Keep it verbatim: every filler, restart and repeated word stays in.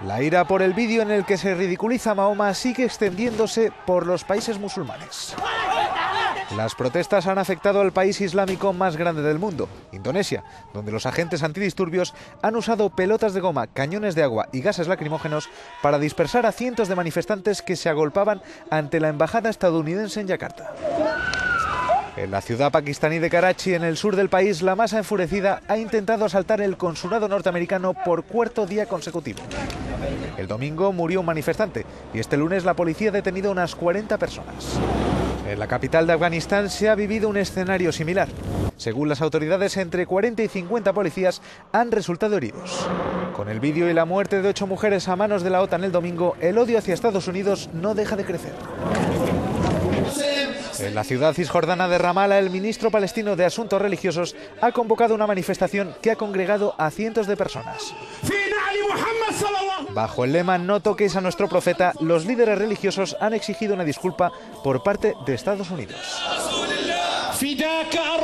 La ira por el vídeo en el que se ridiculiza a Mahoma sigue extendiéndose por los países musulmanes. Las protestas han afectado al país islámico más grande del mundo, Indonesia, donde los agentes antidisturbios han usado pelotas de goma, cañones de agua y gases lacrimógenos para dispersar a cientos de manifestantes que se agolpaban ante la embajada estadounidense en Yakarta. En la ciudad pakistaní de Karachi, en el sur del país, la masa enfurecida ha intentado asaltar el consulado norteamericano por cuarto día consecutivo. El domingo murió un manifestante y este lunes la policía ha detenido a unas cuarenta personas. En la capital de Afganistán se ha vivido un escenario similar. Según las autoridades, entre cuarenta y cincuenta policías han resultado heridos. Con el vídeo y la muerte de ocho mujeres a manos de la OTAN el domingo, el odio hacia Estados Unidos no deja de crecer. En la ciudad cisjordana de Ramala, el ministro palestino de Asuntos Religiosos ha convocado una manifestación que ha congregado a cientos de personas. Bajo el lema "No toquéis a nuestro profeta", los líderes religiosos han exigido una disculpa por parte de Estados Unidos.